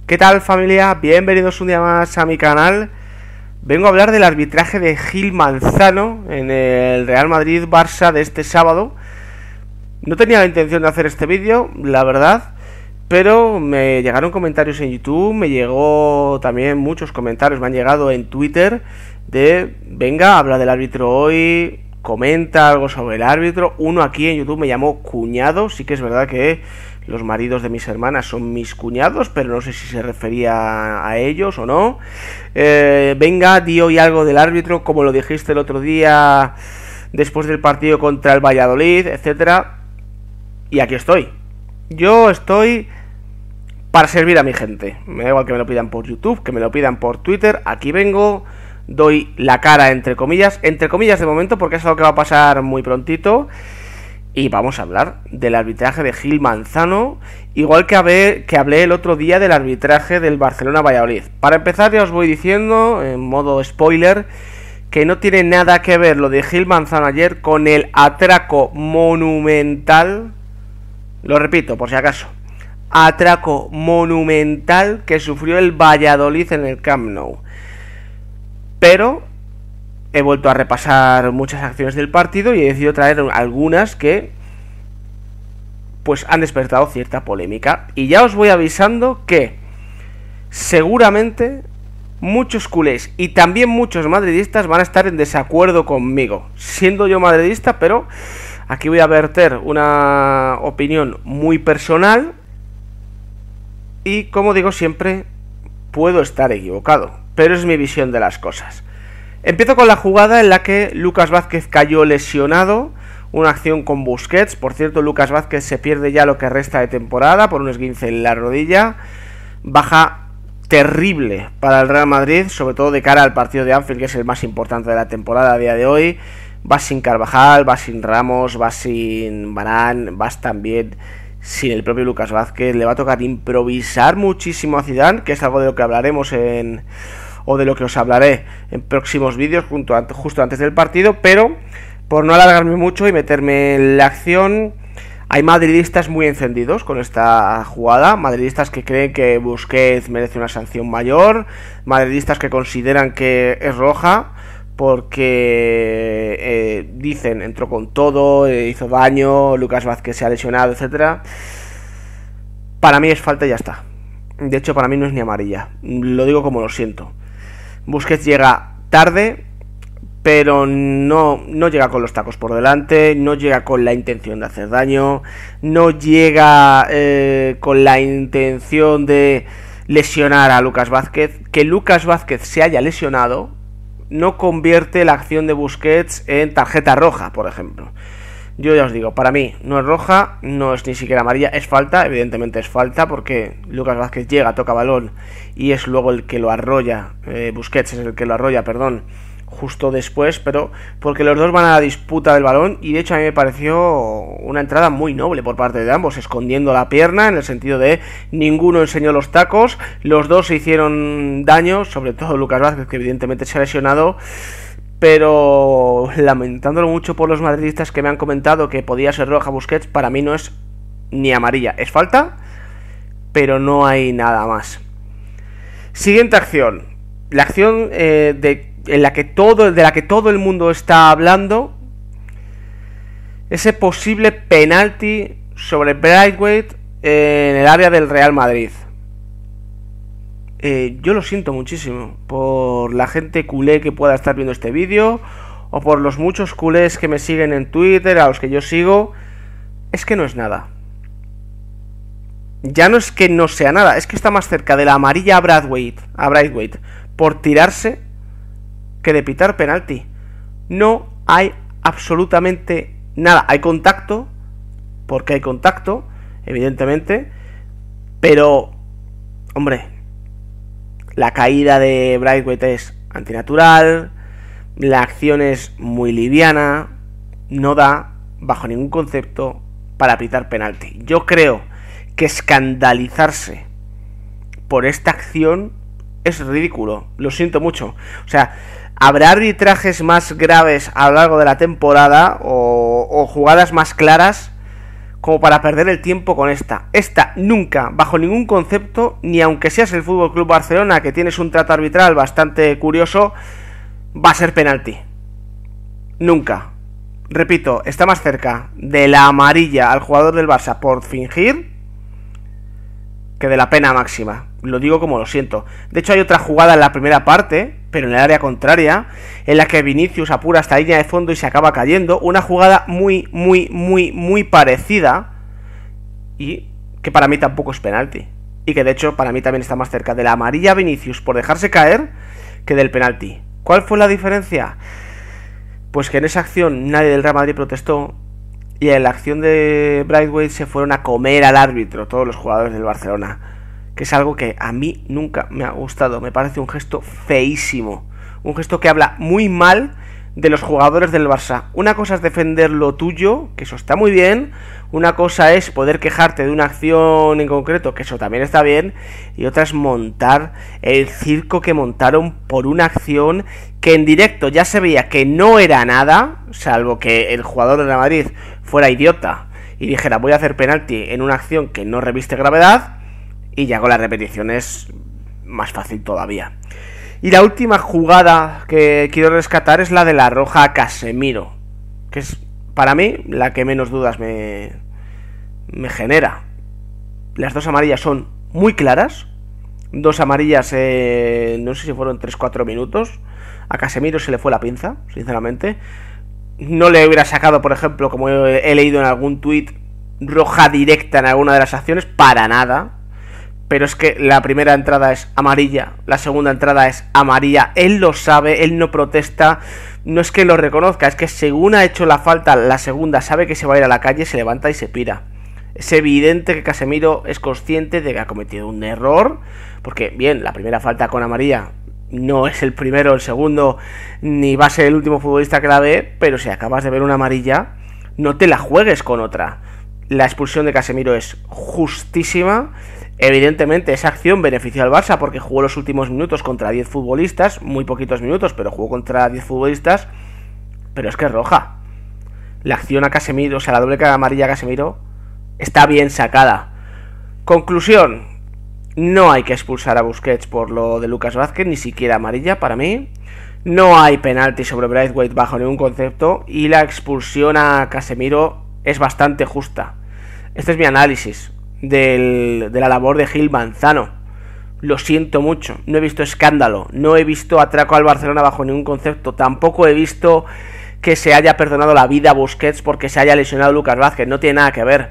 ¿Qué tal, familia? Bienvenidos un día más a mi canal. Vengo a hablar del arbitraje de Gil Manzano en el Real Madrid-Barça de este sábado. No tenía la intención de hacer este vídeo, la verdad, pero me llegaron comentarios en YouTube, me llegó también muchos comentarios, me han llegado en Twitter de, venga, habla del árbitro hoy, comenta algo sobre el árbitro. Uno aquí en YouTube me llamó cuñado, sí que es verdad que los maridos de mis hermanas son mis cuñados, pero no sé si se refería a ellos o no. Venga, di hoy algo del árbitro, como lo dijiste el otro día después del partido contra el Valladolid, etcétera. Y aquí estoy. Yo estoy para servir a mi gente. Me da igual que me lo pidan por YouTube, que me lo pidan por Twitter. Aquí vengo, doy la cara entre comillas de momento, porque es algo que va a pasar muy prontito. Y vamos a hablar del arbitraje de Gil Manzano, igual que hablé el otro día del arbitraje del Barcelona-Valladolid. Para empezar, ya os voy diciendo, en modo spoiler, que no tiene nada que ver lo de Gil Manzano ayer con el atraco monumental, lo repito por si acaso, atraco monumental que sufrió el Valladolid en el Camp Nou. Pero he vuelto a repasar muchas acciones del partido y he decidido traer algunas que pues han despertado cierta polémica. Y ya os voy avisando que seguramente muchos culés y también muchos madridistas van a estar en desacuerdo conmigo, siendo yo madridista, pero aquí voy a verter una opinión muy personal y, como digo siempre, puedo estar equivocado, pero es mi visión de las cosas. Empiezo con la jugada en la que Lucas Vázquez cayó lesionado, una acción con Busquets. Por cierto, Lucas Vázquez se pierde ya lo que resta de temporada por un esguince en la rodilla. Baja terrible para el Real Madrid, sobre todo de cara al partido de Anfield, que es el más importante de la temporada a día de hoy. Va sin Carvajal, va sin Ramos, va sin Varane, vas también sin el propio Lucas Vázquez. Le va a tocar improvisar muchísimo a Zidane, que es algo de lo que hablaremos o de lo que os hablaré en próximos vídeos justo antes del partido. Pero por no alargarme mucho y meterme en la acción, hay madridistas muy encendidos con esta jugada, madridistas que creen que Busquets merece una sanción mayor, madridistas que consideran que es roja porque dicen, entró con todo, hizo daño, Lucas Vázquez se ha lesionado, etcétera. Para mí es falta y ya está. De hecho, para mí no es ni amarilla, lo digo como lo siento. Busquets llega tarde, pero no llega con los tacos por delante, no llega con la intención de hacer daño, no llega con la intención de lesionar a Lucas Vázquez. Que Lucas Vázquez se haya lesionado no convierte la acción de Busquets en tarjeta roja, por ejemplo. Yo ya os digo, para mí no es roja, no es ni siquiera amarilla, es falta, evidentemente es falta, porque Lucas Vázquez llega, toca balón y es luego el que lo arrolla, Busquets es el que lo arrolla, perdón, justo después, pero porque los dos van a la disputa del balón. Y de hecho a mí me pareció una entrada muy noble por parte de ambos, escondiendo la pierna, en el sentido de ninguno enseñó los tacos, los dos se hicieron daño, sobre todo Lucas Vázquez, que evidentemente se ha lesionado. Pero lamentándolo mucho por los madridistas que me han comentado que podía ser roja Busquets, para mí no es ni amarilla, es falta, pero no hay nada más. Siguiente acción, la acción de la que todo el mundo está hablando, ese posible penalti sobre Braithwaite en el área del Real Madrid. Yo lo siento muchísimo por la gente culé que pueda estar viendo este vídeo, o por los muchos culés que me siguen en Twitter, a los que yo sigo. Es que no es nada. Ya no es que no sea nada, es que está más cerca de la amarilla a Braithwaite por tirarse que de pitar penalti. No hay absolutamente nada. Hay contacto, porque hay contacto, evidentemente, pero, hombre, la caída de Braithwaite es antinatural, la acción es muy liviana, no da, bajo ningún concepto, para pitar penalti. Yo creo que escandalizarse por esta acción es ridículo, lo siento mucho. O sea, habrá arbitrajes más graves a lo largo de la temporada o jugadas más claras como para perder el tiempo con esta. Esta nunca, bajo ningún concepto, ni aunque seas el Fútbol Club Barcelona, que tienes un trato arbitral bastante curioso, va a ser penalti. Nunca. Repito, está más cerca de la amarilla al jugador del Barça por fingir que de la pena máxima. Lo digo como lo siento. De hecho, hay otra jugada en la primera parte, pero en el área contraria, en la que Vinicius apura hasta la línea de fondo y se acaba cayendo. Una jugada muy parecida, y que para mí tampoco es penalti. Y que de hecho para mí también está más cerca de la amarilla a Vinicius por dejarse caer que del penalti. ¿Cuál fue la diferencia? Pues que en esa acción nadie del Real Madrid protestó, y en la acción de Braithwaite se fueron a comer al árbitro todos los jugadores del Barcelona, que es algo que a mí nunca me ha gustado. Me parece un gesto feísimo, un gesto que habla muy mal de los jugadores del Barça. Una cosa es defender lo tuyo, que eso está muy bien. Una cosa es poder quejarte de una acción en concreto, que eso también está bien. Y otra es montar el circo que montaron por una acción que en directo ya se veía que no era nada, salvo que el jugador de Real Madrid fuera idiota y dijera voy a hacer penalti en una acción que no reviste gravedad, y ya con la repetición es más fácil todavía. Y la última jugada que quiero rescatar es la de la roja a Casemiro, que es para mí la que menos dudas me genera. Las dos amarillas son muy claras. Dos amarillas, no sé si fueron 3-4 minutos. A Casemiro se le fue la pinza, sinceramente. No le hubiera sacado, por ejemplo, como he leído en algún tuit, roja directa en alguna de las acciones, para nada. Pero es que la primera entrada es amarilla, la segunda entrada es amarilla. Él lo sabe, él no protesta. No es que lo reconozca, es que según ha hecho la falta la segunda, sabe que se va a ir a la calle, se levanta y se pira. Es evidente que Casemiro es consciente de que ha cometido un error, porque bien, la primera falta con amarilla no es el primero, el segundo, ni va a ser el último futbolista que la ve, pero si acabas de ver una amarilla, no te la juegues con otra. La expulsión de Casemiro es justísima. Evidentemente esa acción benefició al Barça porque jugó los últimos minutos contra 10 futbolistas, muy poquitos minutos, pero jugó contra 10 futbolistas, pero es que es roja. La acción a Casemiro, o sea, la doble amarilla a Casemiro está bien sacada. Conclusión: no hay que expulsar a Busquets por lo de Lucas Vázquez, ni siquiera amarilla para mí. No hay penalti sobre Braithwaite bajo ningún concepto, y la expulsión a Casemiro es bastante justa. Este es mi análisis de la labor de Gil Manzano. Lo siento mucho, no he visto escándalo, no he visto atraco al Barcelona bajo ningún concepto, tampoco he visto que se haya perdonado la vida a Busquets porque se haya lesionado Lucas Vázquez, no tiene nada que ver.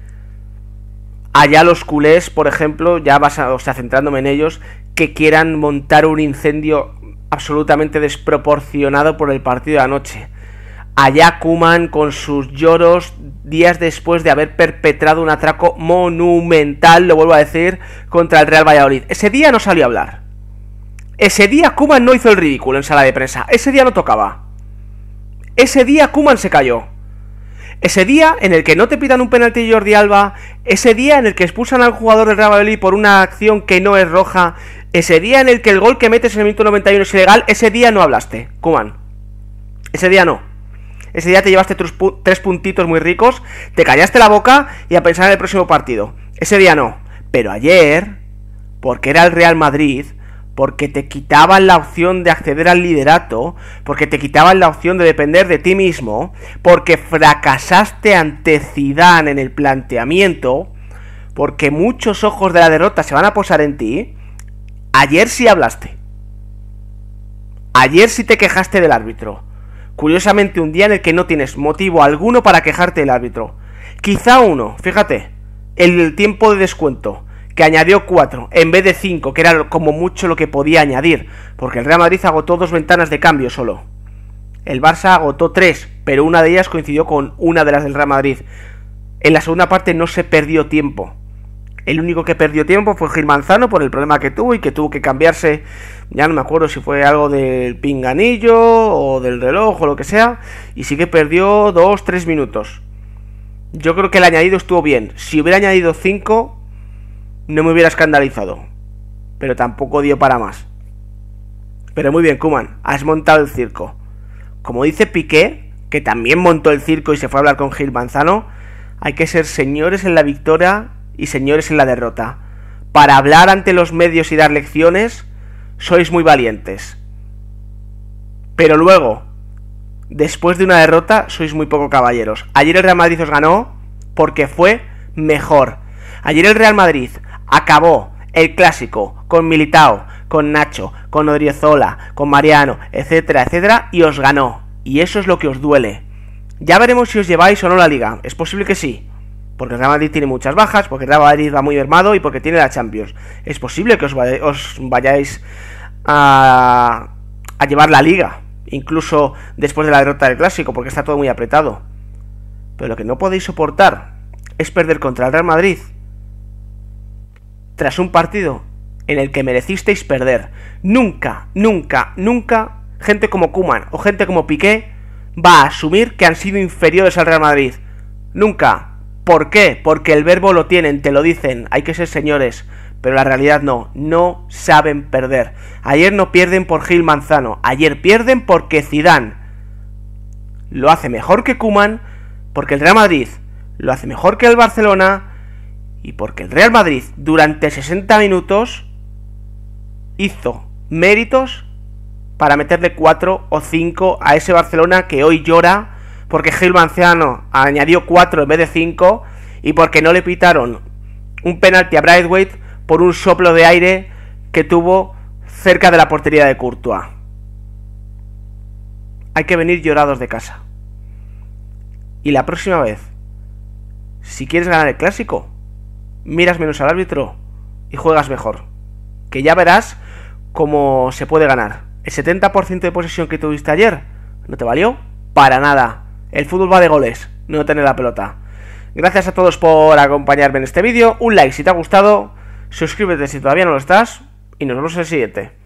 Allá los culés, por ejemplo, ya centrándome en ellos, que quieran montar un incendio absolutamente desproporcionado por el partido de anoche. Allá Koeman con sus lloros días después de haber perpetrado un atraco monumental, lo vuelvo a decir, contra el Real Valladolid. Ese día no salió a hablar. Ese día Koeman no hizo el ridículo en sala de prensa. Ese día no tocaba. Ese día Koeman se cayó. Ese día en el que no te pitan un penalti Jordi Alba, ese día en el que expulsan al jugador del Real Valladolid por una acción que no es roja, ese día en el que el gol que metes en el minuto 91 es ilegal, ese día no hablaste, Koeman. Ese día no. Ese día te llevaste 3 puntitos muy ricos, te callaste la boca y a pensar en el próximo partido. Ese día no. Pero ayer, porque era el Real Madrid, porque te quitaban la opción de acceder al liderato, porque te quitaban la opción de depender de ti mismo, porque fracasaste ante Zidane en el planteamiento, porque muchos ojos de la derrota se van a posar en ti, ayer sí hablaste. Ayer sí te quejaste del árbitro. Curiosamente, un día en el que no tienes motivo alguno para quejarte del árbitro. Quizá uno, fíjate, el tiempo de descuento, que añadió 4 en vez de 5, que era como mucho lo que podía añadir, porque el Real Madrid agotó 2 ventanas de cambio solo. El Barça agotó 3, pero una de ellas coincidió con una de las del Real Madrid. En la segunda parte no se perdió tiempo. El único que perdió tiempo fue Gil Manzano por el problema que tuvo y que tuvo que cambiarse. Ya no me acuerdo si fue algo del pinganillo o del reloj o lo que sea. Y sí que perdió 2-3 minutos. Yo creo que el añadido estuvo bien. Si hubiera añadido 5, no me hubiera escandalizado. Pero tampoco dio para más. Pero muy bien, Koeman, has montado el circo. Como dice Piqué, que también montó el circo y se fue a hablar con Gil Manzano, hay que ser señores en la victoria y señores en la derrota. Para hablar ante los medios y dar lecciones, sois muy valientes. Pero luego, después de una derrota, sois muy poco caballeros. Ayer el Real Madrid os ganó porque fue mejor. Ayer el Real Madrid acabó el Clásico con Militao, con Nacho, con Odriozola, con Mariano, etcétera, etcétera, y os ganó. Y eso es lo que os duele. Ya veremos si os lleváis o no la Liga. Es posible que sí, porque el Real Madrid tiene muchas bajas, porque el Real Madrid va muy mermado y porque tiene la Champions. Es posible que os vayáis a llevar la Liga, incluso después de la derrota del Clásico, porque está todo muy apretado. Pero lo que no podéis soportar es perder contra el Real Madrid tras un partido en el que merecisteis perder. Nunca, nunca, nunca gente como Koeman o gente como Piqué va a asumir que han sido inferiores al Real Madrid. Nunca. ¿Por qué? Porque el verbo lo tienen, te lo dicen, hay que ser señores, pero la realidad no saben perder. Ayer no pierden por Gil Manzano, ayer pierden porque Zidane lo hace mejor que Koeman, porque el Real Madrid lo hace mejor que el Barcelona y porque el Real Madrid durante 60 minutos hizo méritos para meterle 4 o 5 a ese Barcelona que hoy llora porque Gil Manzano añadió 4 en vez de 5 y porque no le pitaron un penalti a Braithwaite por un soplo de aire que tuvo cerca de la portería de Courtois. Hay que venir llorados de casa. Y la próxima vez, si quieres ganar el Clásico, miras menos al árbitro y juegas mejor, que ya verás cómo se puede ganar. El 70% de posesión que tuviste ayer no te valió para nada. El fútbol va de goles, no tener la pelota. Gracias a todos por acompañarme en este vídeo. Un like si te ha gustado, suscríbete si todavía no lo estás y nos vemos en el siguiente.